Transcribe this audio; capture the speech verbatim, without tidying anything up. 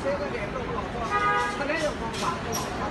这个脸都不好做，吃那种方法不好。